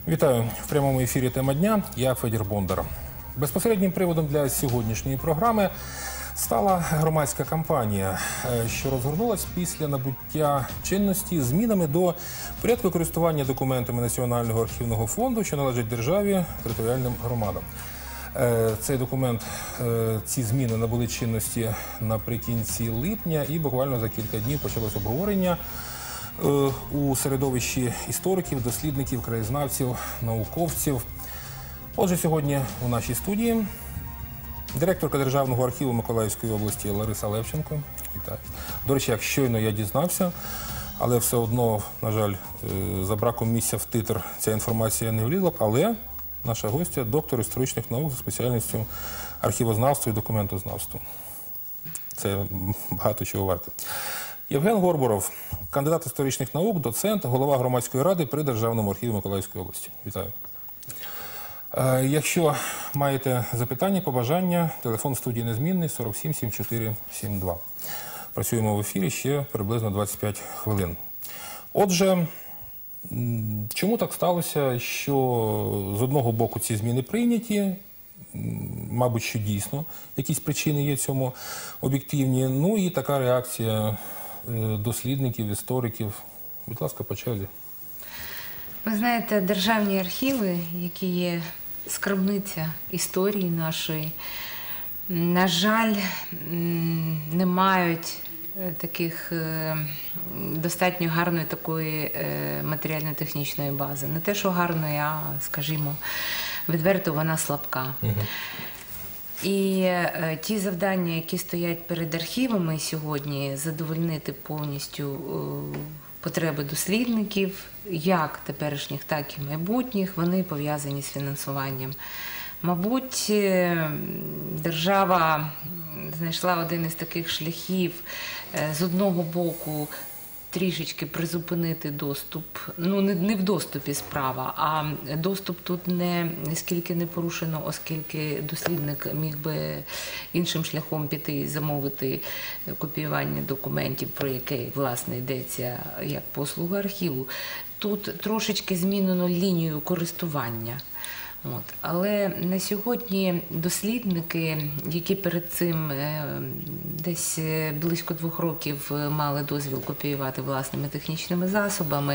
Вітаю! В прямому ефірі «Тема дня». Я Федір Бондар. Безпосереднім приводом для сьогоднішньої програми стала громадська кампанія, що розгорнулась після набуття чинності змінами до порядку користування документами Національного архівного фонду, що належить державі, територіальним громадам. Цей документ, ці зміни набули чинності наприкінці липня і буквально за кілька днів почалось обговорення у середовищі істориків, дослідників, краєзнавців, науковців. Отже, сьогодні у нашій студії директорка Державного архіву Миколаївської області Лариса Левченко. Вітаю. До речі, як щойно я дізнався, але все одно, на жаль, за браком місця в титр ця інформація не влізла, але наша гостя – доктор історичних наук за спеціальністю архівознавства і документознавства. Це багато чого варте. Євген Горбуров, кандидат історичних наук, доцент, голова громадської ради при Державному архіві Миколаївської області. Вітаю. Якщо маєте запитання, побажання, телефон в студії незмінний 47 74 72. Працюємо в ефірі ще приблизно 25 хвилин. Отже, чому так сталося, що з одного боку ці зміни прийняті, мабуть, що дійсно якісь причини є цьому об'єктивні, ну і така реакція дослідників, істориків. Будь ласка, по черзі. Ви знаєте, державні архіви, які є скарбниця історії нашої, на жаль, не мають таких достатньо гарної такої матеріально-технічної бази. Не те, що гарної, а, скажімо, відверто вона слабка. І ті завдання, які стоять перед архівами сьогодні, задовольнити повністю потреби дослідників, як теперішніх, так і майбутніх, вони пов'язані з фінансуванням. Мабуть, держава знайшла один із таких шляхів з одного боку трішечки призупинити доступ, ну не в доступі справа, а доступ тут не скільки не порушено, оскільки дослідник міг би іншим шляхом піти і замовити копіювання документів, про яке, власне, йдеться як послуга архіву. Тут трошечки змінено лінію користування. Але на сьогодні дослідники, які перед цим десь близько 2 років мали дозвіл копіювати власними технічними засобами,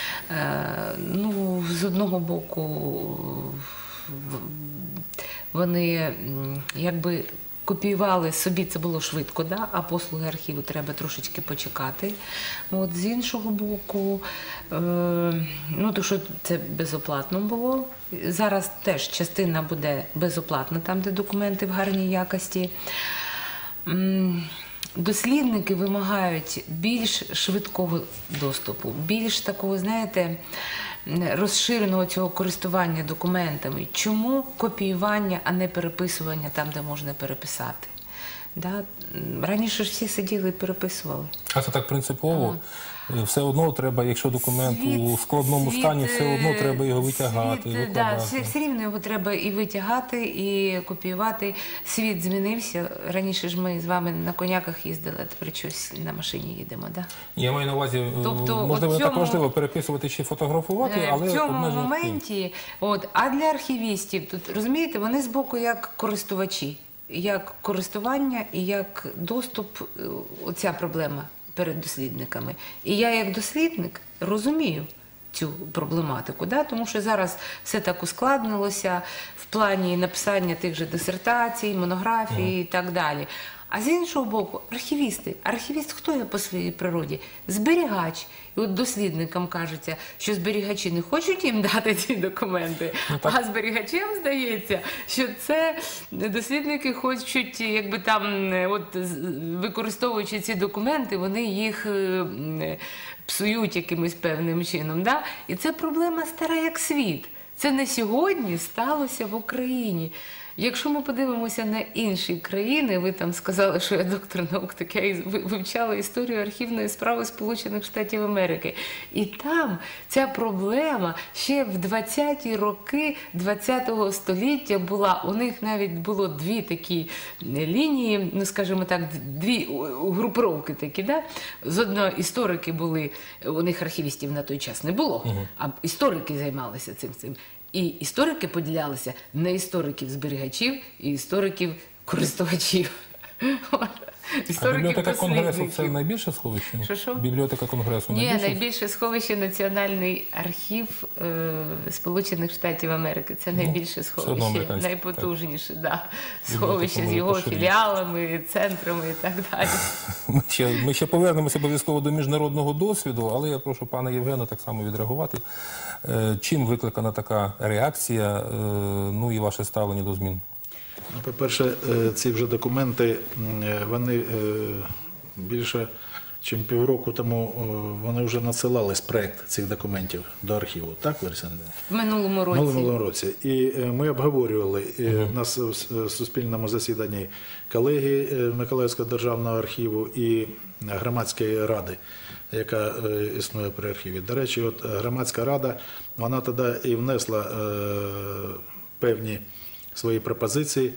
ну, з одного боку вони якби копіювали собі, це було швидко, да? А послуги архіву треба трошечки почекати. От, з іншого боку, ну, то що це безоплатно було. Зараз теж частина буде безоплатна, там, де документи в гарній якості. Дослідники вимагають більш швидкого доступу, більш такого, знаєте, розширеного цього користування документами. Чому копіювання, а не переписування там, де можна переписати? Да? Раніше ж всі сиділи і переписували. А це так принципово? Все одно треба, якщо документ у складному стані, все одно треба його витягати, викладати. Все рівно його треба і витягати, і копіювати. Світ змінився. Раніше ж ми з вами на коняках їздили, а тепер щось на машині їдемо, так? Да? Я маю на увазі, можливо, не так важливо переписувати чи фотографувати, але в цьому моменті, а для архівістів, тут, розумієте, вони збоку як користувачі, як користування і як доступ, оця проблема перед дослідниками. І я як дослідник розумію цю проблематику, да? Тому що зараз все так ускладнилося в плані написання тих же дисертацій, монографій і так далі. А з іншого боку, архівісти. Архівіст хто є по своїй природі? Зберігач. І от дослідникам кажеться, що зберігачі не хочуть їм дати ці документи, а зберігачам здається, що це дослідники хочуть, якби там, от використовуючи ці документи, вони їх псують якимось певним чином. Да? І це проблема стара як світ. Це не сьогодні сталося в Україні. Якщо ми подивимося на інші країни, ви там сказали, що я доктор наук, так я і вивчала історію архівної справи Сполучених Штатів Америки. І там ця проблема ще в 20-ті роки 20-го століття була. У них навіть було дві такі лінії, ну скажімо так, дві групировки такі, да? З одного історики були, у них архівістів на той час не було, а історики займалися цим. І історики поділялися на істориків-зберігачів і істориків-користувачів. А бібліотека Конгресу – це найбільше сховище? Що? Бібліотека Конгресу Ні, найбільше? найбільше сховище Національний архів Сполучених Штатів Америки. Це найбільше сховище, найпотужніше, да. Сховище з його філіалами, центрами і так далі. Ми ще повернемося обов'язково до міжнародного досвіду, але я прошу пана Євгена так само відреагувати. Чим викликана така реакція, ну і ваше ставлення до змін? По-перше, ці вже документи, вони більше, ніж півроку тому, вони вже надсилались, проєкт цих документів до архіву. Так, Лариса Андріївна? В минулому році. В минулому році. І ми обговорювали у нас в суспільному засіданні колеги Миколаївського державного архіву і громадської ради, яка існує при архіві. До речі, от громадська рада, вона тоді і внесла певні свої пропозиції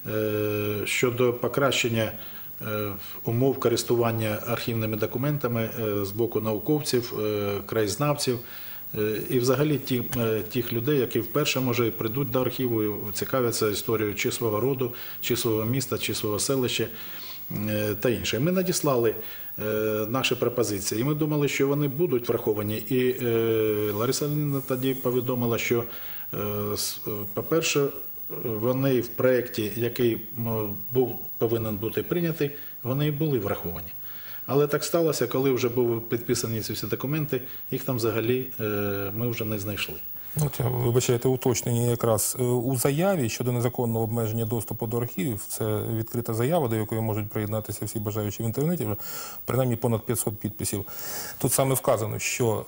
щодо покращення умов користування архівними документами з боку науковців, краєзнавців і взагалі тих людей, які вперше, може, прийдуть до архіву і цікавляться історією чи свого роду, чи свого міста, чи свого селища та інше. Ми надіслали наші пропозиції, і ми думали, що вони будуть враховані. І Лариса Андріївна тоді повідомила, що, по-перше, вони в проєкті, який повинен бути прийнятий, вони і були враховані. Але так сталося, коли вже були підписані ці всі документи, їх там взагалі ми вже не знайшли. От, вибачайте, уточнення якраз у заяві щодо незаконного обмеження доступу до архівів, це відкрита заява, до якої можуть приєднатися всі бажаючі в інтернеті, вже принаймні понад 500 підписів. Тут саме вказано, що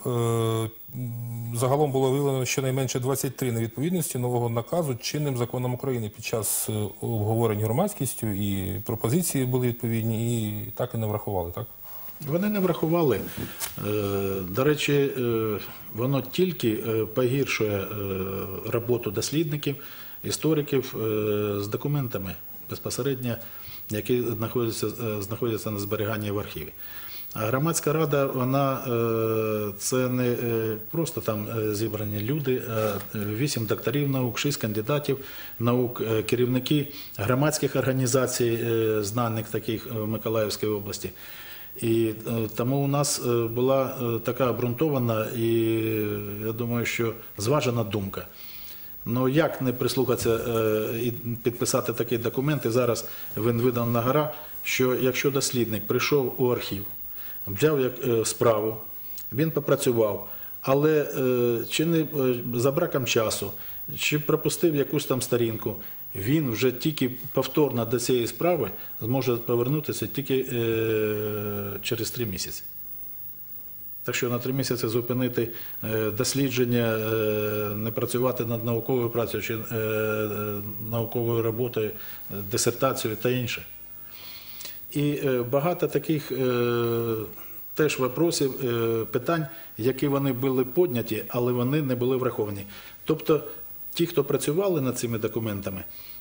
загалом було виявлено щонайменше 23 невідповідності нового наказу чинним законом України під час обговорень громадськістю, і пропозиції були відповідні, і так і не врахували, так? Вони не врахували. До речі, воно тільки погіршує роботу дослідників, істориків з документами безпосередньо, які знаходяться на зберіганні в архіві. А громадська рада, вона це не просто там зібрані люди, а 8 докторів наук, 6 кандидатів наук, керівники громадських організацій, знаних таких в Миколаївській області. І тому у нас була така обґрунтована і, я думаю, що зважена думка. Ну як не прислухатися і підписати такий документ, і зараз він видан на гора, що якщо дослідник прийшов у архів, взяв справу, він попрацював, але чи не за браком часу, чи пропустив якусь там сторінку, він вже тільки повторно до цієї справи зможе повернутися тільки через 3 місяці. Так що на 3 місяці зупинити дослідження, не працювати над науковою працею чи науковою роботою, дисертацією та інше. І багато таких теж вопросів, питань, які вони були підняті, але вони не були враховані. Тобто ті, хто працювали над цими документами,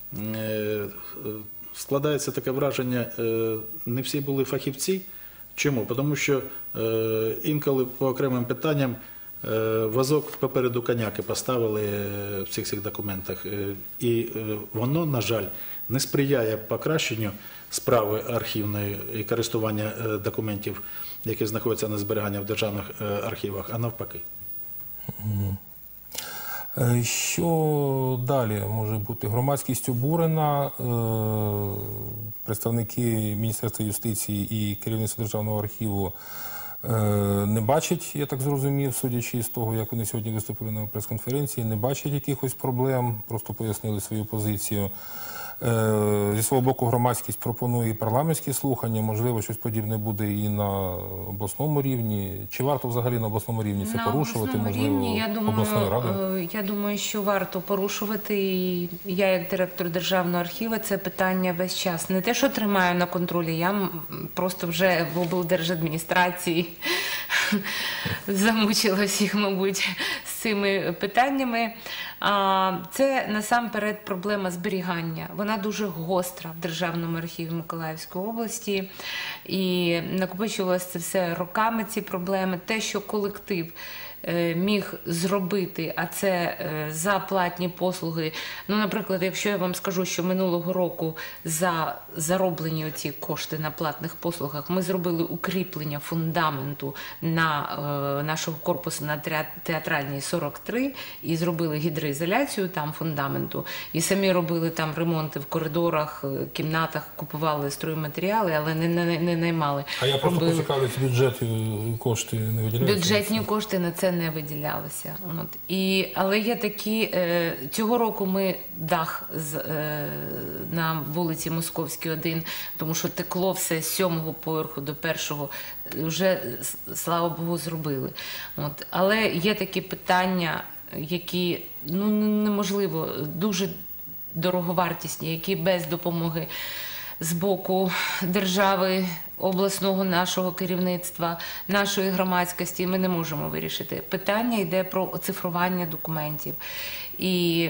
складається таке враження, не всі були фахівці. Чому? Тому що інколи по окремим питанням вазок попереду коняки поставили в цих документах. І воно, на жаль, не сприяє покращенню справи архівної і користування документів, які знаходяться на зберіганні в державних архівах, а навпаки. Що далі може бути? Громадськість обурена, представники Міністерства юстиції і керівництво Державного архіву не бачать, я так зрозумів, судячи з того, як вони сьогодні виступили на прес-конференції, не бачать якихось проблем, просто пояснили свою позицію. Зі свого боку, громадськість пропонує і парламентські слухання, можливо, щось подібне буде і на обласному рівні. Чи варто взагалі на обласному рівні це На порушувати, обласному можливо, рівні, обласною радою? я думаю, що варто порушувати. І я, як директор Державного архіву, це питання весь час. Не те, що тримаю на контролі, я просто вже в облдержадміністрації замучила всіх, мабуть, з цими питаннями. Це насамперед проблема зберігання. Вона дуже гостра в Державному архіві Миколаївської області. І накопичувалося це все роками, ці проблеми. Те, що колектив міг зробити, а це за платні послуги. Ну, наприклад, якщо я вам скажу, що минулого року за зароблені оці кошти на платних послугах ми зробили укріплення фундаменту на нашого корпусу на Театральній 43 і зробили гідроізоляцію там фундаменту, і самі робили там ремонти в коридорах, кімнатах, купували стройматеріали, але не наймали. А я просто поцікавлюсь, бюджет кошти не виділяються? Бюджетні кошти на це не виділялися. Але є такі, цього року ми дах на вулиці Московській 1, тому що текло все з 7-го поверху до 1-го, вже, слава Богу, зробили. Але є такі питання, які неможливо, дуже дороговартісні, які без допомоги з боку держави, обласного нашого керівництва, нашої громадськості ми не можемо вирішити. Питання йде про оцифрування документів. І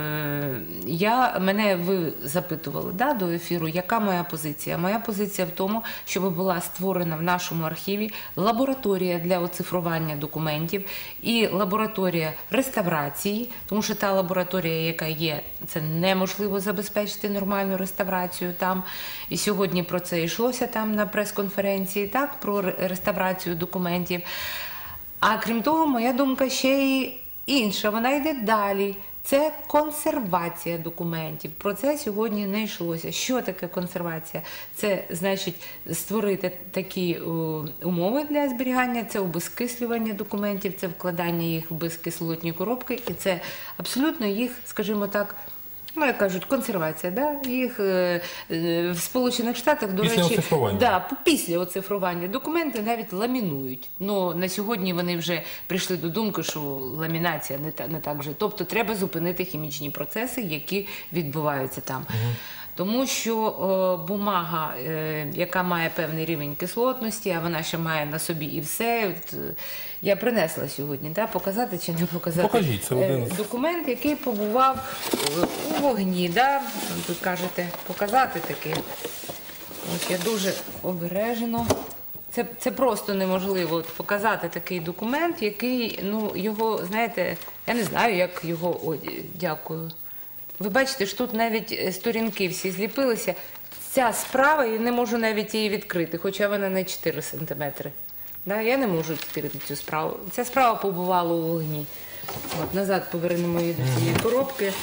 ви запитували до ефіру, яка моя позиція? Моя позиція в тому, щоб була створена в нашому архіві лабораторія для оцифрування документів і лабораторія реставрації, тому що та лабораторія, яка є, це неможливо забезпечити нормальну реставрацію там. І сьогодні про це йшлося там на прес-конференції, про реставрацію документів. А крім того, моя думка ще й інша, вона йде далі. Це консервація документів. Про це сьогодні не йшлося. Що таке консервація? Це значить створити такі умови для зберігання, це обезкислювання документів, це вкладання їх в безкислотні коробки, і це абсолютно їх, скажімо так, як кажуть, консервація, їх в Сполучених Штатах, до речі, після оцифрування документи навіть ламінують. На сьогодні вони вже прийшли до думки, що ламінація не так вже. Тобто треба зупинити хімічні процеси, які відбуваються там. Тому що бумага, яка має певний рівень кислотності, а вона ще має на собі і все. Я принесла сьогодні, показати чи не показати? Покажіть, це один. Документ, який побував у вогні. Ви кажете, показати таке. Ось я дуже обережно. Це просто неможливо показати такий документ, який, його, знаєте, я не знаю, як його, дякую. Ви бачите, що тут навіть сторінки всі зліпилися. Ця справа, я не можу навіть її відкрити, хоча вона не 4 сантиметри. Я не можу відкрити цю справу. Ця справа побувала у вогні. Назад повернемо її до цієї коробки.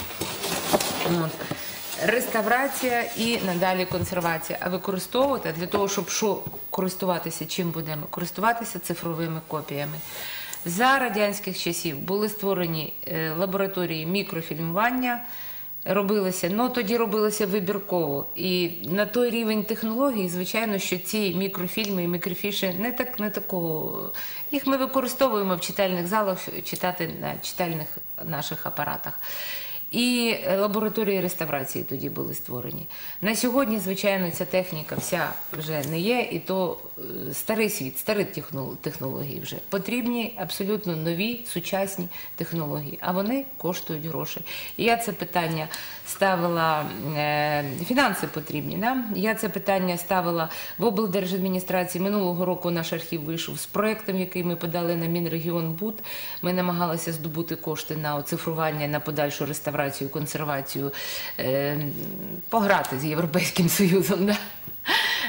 Реставрація і надалі консервація. А використовувати для того, щоб користуватися чим будемо? Користуватися цифровими копіями. За радянських часів були створені лабораторії мікрофільмування, тоді робилося вибірково. І на той рівень технологій, звичайно, що ці мікрофільми і мікрофіші не такого. Їх ми використовуємо в читальних залах, читати на читальних наших апаратах. І лабораторії реставрації тоді були створені. На сьогодні, звичайно, ця техніка вся вже не є, і то старий світ, старі технології вже. Потрібні абсолютно нові, сучасні технології, а вони коштують грошей. І я це питання ставила, фінанси потрібні, я це питання ставила в облдержадміністрації. Минулого року наш архів вийшов з проєктом, який ми подали на Мінрегіонбуд. Ми намагалися здобути кошти на оцифрування, на подальшу реставрацію, консервацію, пограти з Європейським Союзом.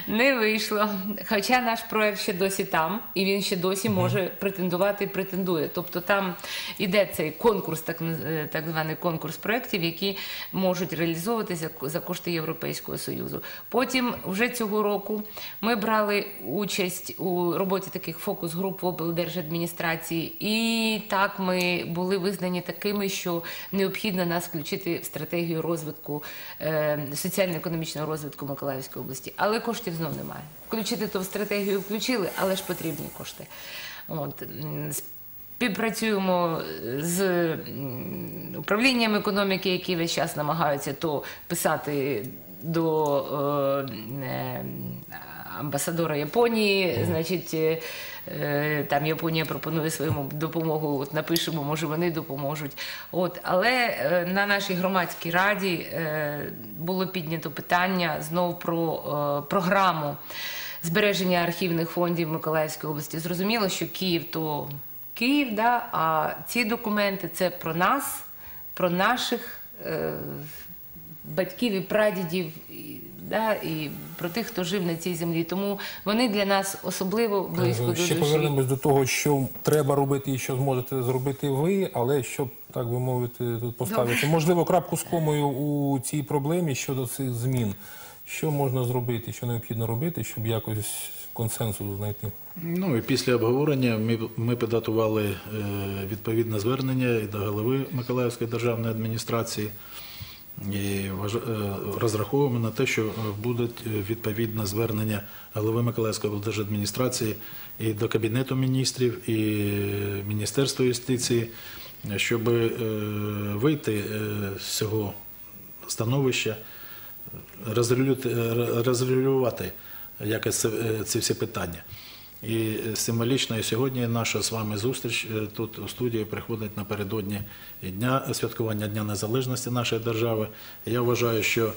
Не вийшло. Хоча наш проект ще досі там, і він ще досі може претендувати і претендує. Тобто там іде цей конкурс, так званий конкурс проєктів, які можуть реалізовуватися за кошти Європейського Союзу. Потім вже цього року ми брали участь у роботі таких фокус-груп в облдержадміністрації. І так ми були визнані такими, що необхідно нас включити в стратегію розвитку, соціально-економічного розвитку Миколаївської області. Але коштів знов немає. Включити то в стратегію включили, але ж потрібні кошти. От. Співпрацюємо з управлінням економіки, які весь час намагаються то писати до амбасадора Японії, значить, там Японія пропонує свою допомогу, от напишемо, може вони допоможуть. От, але на нашій громадській раді було піднято питання знов про програму збереження архівних фондів Миколаївської області. Зрозуміло, що Київ то Київ, да, а ці документи – це про нас, про наших батьків і прадідів, да, і про тих, хто жив на цій землі. Тому вони для нас особливо близько до душі. Ще повернемось до того, що треба робити і що зможете зробити ви, але щоб, так би мовити, тут поставити, можливо, крапку з комою у цій проблемі щодо цих змін. Що можна зробити, що необхідно робити, щоб якось консенсус знайти? Ну і після обговорення ми підготували відповідне звернення і до голови Миколаївської державної адміністрації і розраховуємо на те, що буде відповідне звернення голови Миколаївської облдержадміністрації і до Кабінету міністрів, і Міністерства юстиції, щоб вийти з цього становища, розрегулювати якось ці всі питання. І символічно і сьогодні наша з вами зустріч тут у студії приходить напередодні святкування Дня Незалежності нашої держави. Я вважаю, що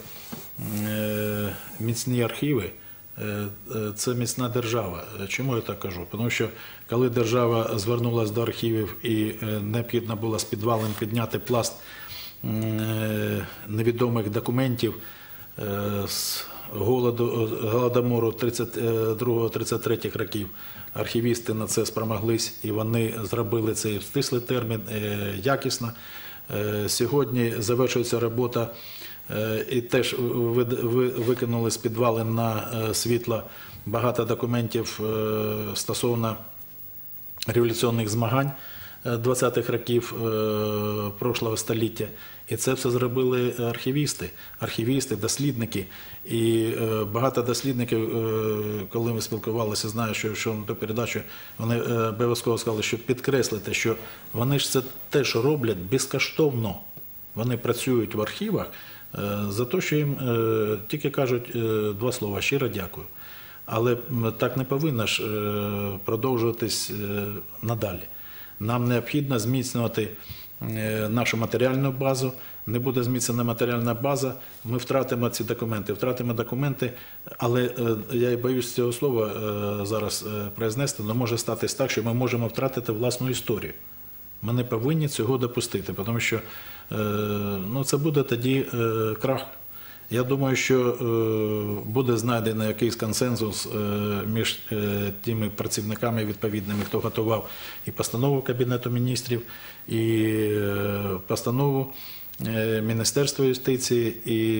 міцні архіви – це міцна держава. Чому я так кажу? Тому що коли держава звернулася до архівів і необхідно було з підвалин підняти пласт невідомих документів з Голодомору 32-33 років, архівісти на це спромоглись і вони зробили цей в стислий термін, якісно. Сьогодні завершується робота і теж викинули з підвалин на світло багато документів стосовно революційних змагань 20-х років прошлого століття. І це все зробили архівісти, дослідники. І багато дослідників, коли ми спілкувалися, знаю, що на ту передачу, вони обов'язково сказали, що підкреслити, що вони ж це те, що роблять безкоштовно. Вони працюють в архівах за те, що їм тільки кажуть два слова «щиро дякую». Але так не повинно ж продовжуватись надалі. Нам необхідно зміцнювати нашу матеріальну базу. Не буде зміцнена матеріальна база, ми втратимо ці документи. Але я і боюсь цього слова зараз произнести, але може статись так, що ми можемо втратити власну історію. Ми не повинні цього допустити, тому що це буде тоді крах. Я думаю, що буде знайдено якийсь консенсус між тими працівниками відповідними, хто готував і постанову Кабінету міністрів, і постанову Міністерства юстиції,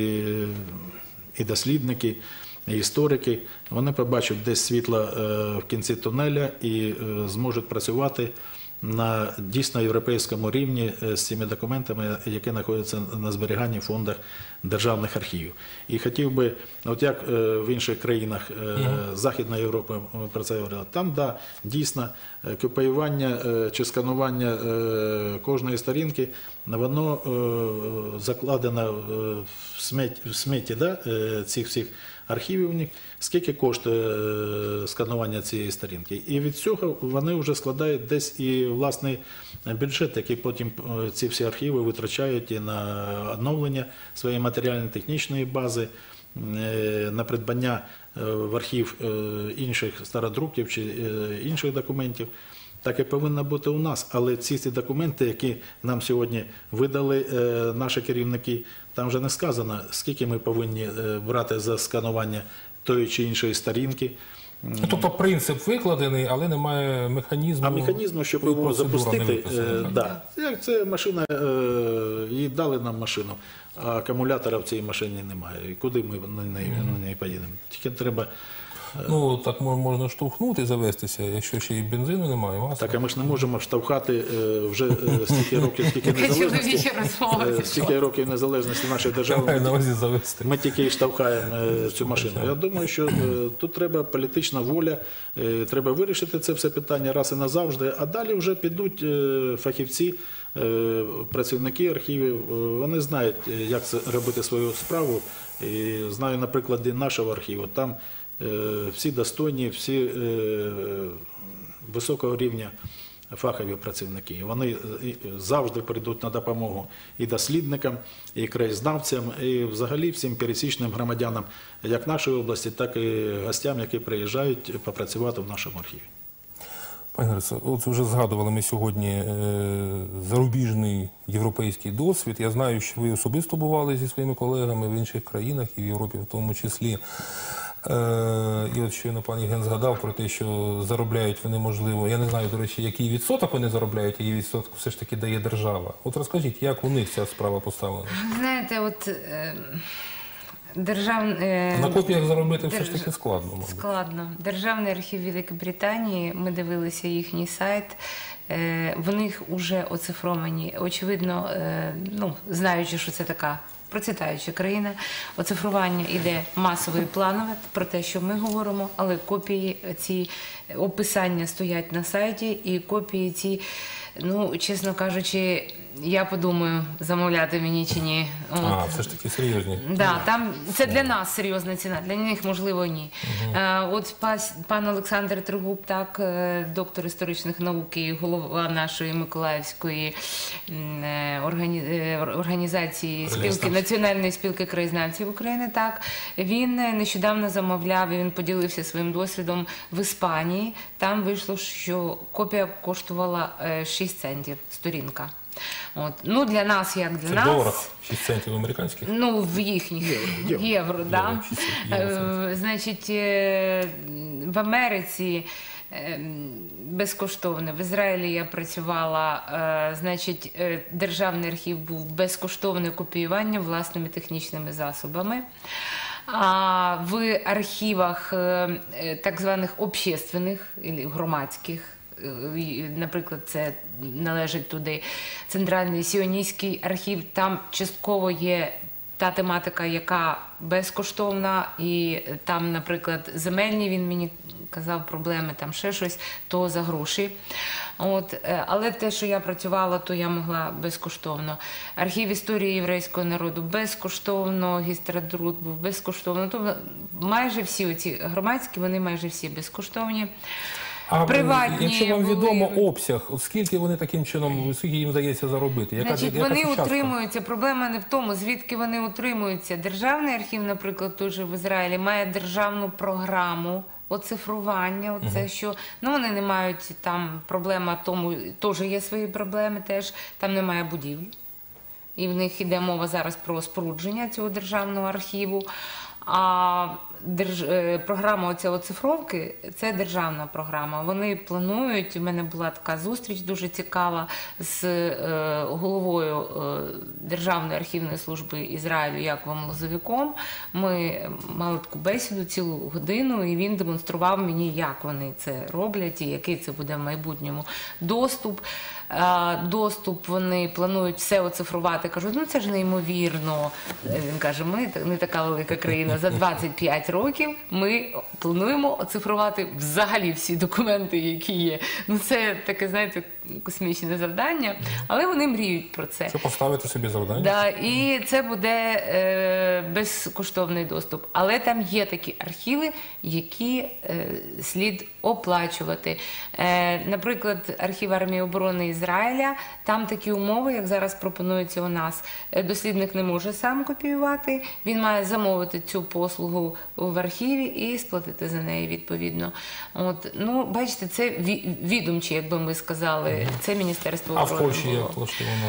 і дослідники, і історики. Вони побачать десь світло в кінці тунеля і зможуть працювати на дійсно європейському рівні з цими документами, які знаходяться на зберіганні в фондах державних архівів. І хотів би, от як в інших країнах Західної Європи ми про це говорили, там, да, дійсно, копіювання чи сканування кожної сторінки, воно закладено в сметі, да, цих всіх архівів у них, скільки коштує сканування цієї сторінки. І від цього вони вже складають десь і власний бюджет, який потім ці всі архіви витрачають і на оновлення своєї матеріально-технічної бази, на придбання в архів інших стародруків чи інших документів. Так і повинно бути у нас. Але ці документи, які нам сьогодні видали наші керівники, там вже не сказано, скільки ми повинні брати за сканування тої чи іншої сторінки. Тобто принцип викладений, але немає механізму. А механізму, щоб його процедура не запустити, виписана, так? як це машина, їй дали нам машину, а акумулятора в цій машині немає. І куди ми на неї поїдемо? Тільки треба. Ну, так можна штовхнути, завестися, якщо ще і бензину немає, масла. Так, а ми ж не можемо штовхати вже стільки років, скільки років незалежності нашої Давай держави. на увазі завести. Ми тільки штовхаємо цю машину. Я думаю, що тут треба політична воля, треба вирішити це все питання раз і назавжди, а далі вже підуть фахівці, працівники архівів, вони знають, як це робити свою справу. І знаю на прикладі нашого архіву, там всі достойні, всі високого рівня фахові працівники. Вони завжди прийдуть на допомогу і дослідникам, і краєзнавцям, і взагалі всім пересічним громадянам, як нашої області, так і гостям, які приїжджають попрацювати в нашому архіві. Пані Лариса, от вже згадували ми сьогодні зарубіжний європейський досвід. Я знаю, що ви особисто бували зі своїми колегами в інших країнах, і в Європі в тому числі. І от щойно пан Євген згадав про те, що заробляють вони, можливо, я не знаю, до речі, який відсоток вони заробляють, а який відсоток все ж таки дає держава. От розкажіть, як у них ця справа поставлена? Знаєте, от На копіях заробити все ж таки складно, мабуть. Складно. Державний архів Великобританії, ми дивилися їхній сайт, в них вже оцифровані. Очевидно, ну, знаючи, що це така процвітаюча країна, оцифрування йде масове і планове, про те, що ми говоримо, але копії, ці описання стоять на сайті, і копії ці, ну, чесно кажучи, я подумаю, замовляти мені чи ні. А, все ж таки серйозні. Да, там це для нас серйозна ціна, для них, можливо, ні. От пан Олександр Трегуб, так, доктор історичних наук і голова нашої Миколаївської організації спілки, Національної спілки краєзнавців України, так, він нещодавно замовляв, і він поділився своїм досвідом в Іспанії. Там вийшло, що копія коштувала 6 центів сторінка. От. Ну, для нас, як для нас... Це в доларах? 6 центів американських? Ну, в їхніх євро, да. Значить, в Америці безкоштовно. В Ізраїлі я працювала, значить, державний архів був безкоштовне копіювання власними технічними засобами. А в архівах так званих общественних, громадських, наприклад, це належить туди Центральний сіоністський архів, там частково є та тематика, яка безкоштовна, і там, наприклад, земельні, він мені казав, проблеми, там ще щось, то за гроші. От, але те, що я працювала, то я могла безкоштовно. Архів історії єврейського народу безкоштовно, Гістрадрут був безкоштовно. Тобто майже всі оці громадські, вони майже всі безкоштовні. А приватні, якщо вам відомо обсяг, от скільки вони таким чином, скільки їм вдається заробити? Значить, вони утримуються. Проблема не в тому, звідки вони утримуються. Державний архів, наприклад, той же в Ізраїлі, має державну програму оцифрування. Оце, що, ну, вони не мають там проблема, тому теж є свої проблеми, теж там немає будівлі. І в них йде мова зараз про спорудження цього державного архіву. А програма оця оцифровки – це державна програма. Вони планують, у мене була така зустріч дуже цікава з головою Державної архівної служби Ізраїлю Яковом Лозовиком. Ми мали таку бесіду цілу годину, і він демонстрував мені, як вони це роблять і який це буде в майбутньому доступ. Доступ вони планують все оцифрувати. Кажуть, ну це ж неймовірно. Він каже, ми не така велика країна, за 25 років ми плануємо оцифрувати взагалі всі документи, які є. Ну це таке, знаєте, космічне завдання, але вони мріють про це. Що поставити собі завдання? Да, і це буде безкоштовний доступ. Але там є такі архіви, які слід оплачувати. Наприклад, архів армії оборони Ізраїля, там такі умови, як зараз пропонується у нас. Дослідник не може сам копіювати, він має замовити цю послугу в архіві і сплатити за неї відповідно. От, ну, бачите, це відомчі, як би ми сказали, Це Міністерство А оборони в Польщі було. як влаштовано?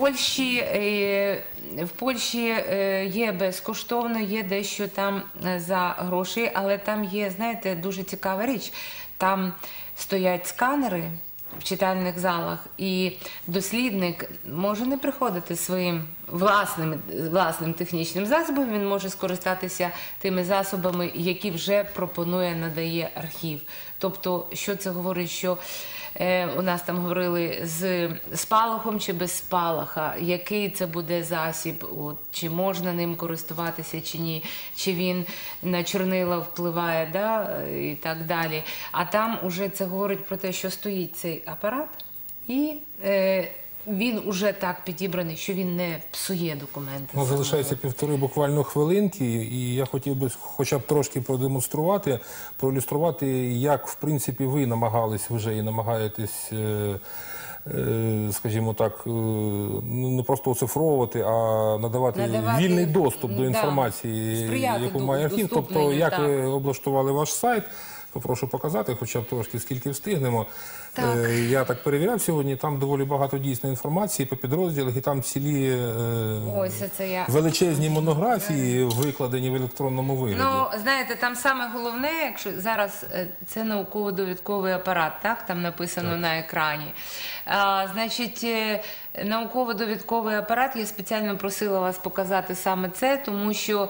В Польщі є безкоштовно, є дещо там за гроші, але там є, знаєте, дуже цікава річ. Там стоять сканери в читальних залах, і дослідник може не приходити своїм власним технічним засобом, він може скористатися тими засобами, які вже пропонує, надає архів. Тобто, що це говорить, що у нас там говорили з спалахом чи без спалаха, який це буде засіб, от, чи можна ним користуватися чи ні, чи він на чорнила впливає, да, і так далі. А там уже це говорить про те, що стоїть цей апарат, і він уже так підібраний, що він не псує документи. Ну, залишається півтори буквально хвилинки, і я хотів би хоча б трошки продемонструвати, проілюструвати, як, в принципі, ви намагались вже і намагаєтесь, скажімо так, не просто оцифровувати, а надавати вільний доступ до інформації, сприяти яку має архів. Тобто, доступленню, як так. ви облаштували ваш сайт, попрошу показати, хоча б трошки, скільки встигнемо. Так. Я так перевіряв сьогодні, там доволі багато дійсно інформації по підрозділах, і там цілі Ось це я. величезні монографії викладені в електронному вигляді. Ну, знаєте, там саме головне, якщо зараз це науково-довідковий апарат, так, там написано на екрані. Значить, науково-довідковий апарат, я спеціально просила вас показати саме це, тому що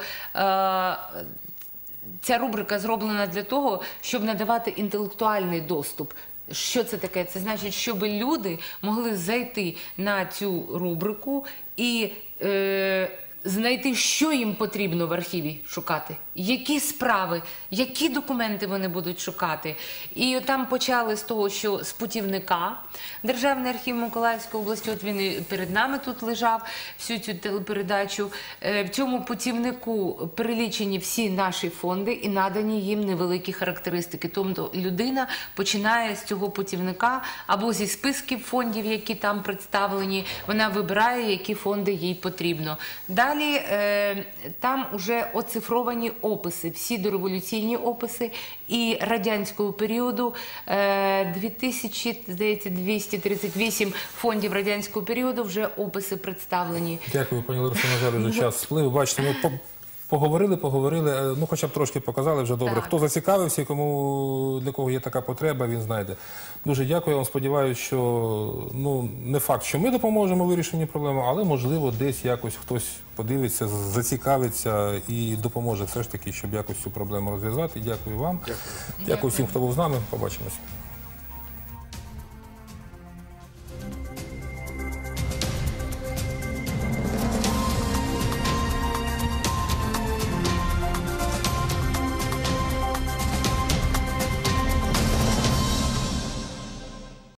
ця рубрика зроблена для того, щоб надавати інтелектуальний доступ. Що це таке? Це значить, щоб люди могли зайти на цю рубрику і знайти, що їм потрібно в архіві шукати, які справи, які документи вони будуть шукати. І там почали з того, що з путівника Державний архів Миколаївської області, от він і перед нами тут лежав, всю цю телепередачу. В цьому путівнику перелічені всі наші фонди і надані їм невеликі характеристики. Тобто людина починає з цього путівника або зі списків фондів, які там представлені, вона вибирає, які фонди їй потрібно. Далі там вже оцифровані описи, всі дореволюційні описи і радянського періоду, 2238 фондів радянського періоду вже описи представлені. Дякую, пані Лариса, на жаль, вже час сплив. Бачите, ми поговорили, ну хоча б трошки показали вже добре. Так. Хто зацікавився, для кого є така потреба, він знайде. Дуже дякую вам, сподіваюся, що ну, не факт, що ми допоможемо у вирішенні проблеми, але можливо десь якось хтось подивиться, зацікавиться і допоможе все ж таки, щоб якось цю проблему розв'язати. Дякую вам. Дякую всім, хто був з нами. Побачимось.